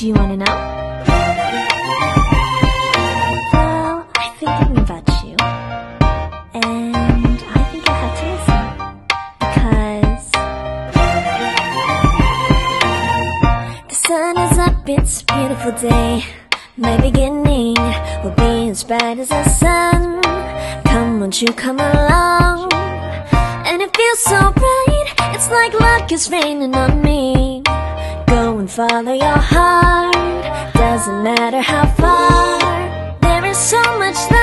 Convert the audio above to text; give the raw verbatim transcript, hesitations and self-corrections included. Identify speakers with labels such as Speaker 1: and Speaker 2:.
Speaker 1: Do you wanna know? Well, I think I'm about you, and I think I have to listen, because the sun is up, it's a beautiful day. My beginning will be as bright as the sun. Come, won't you come along? And it feels so bright, it's like luck is raining on me. Go and follow your heart, doesn't matter how far. There is so much that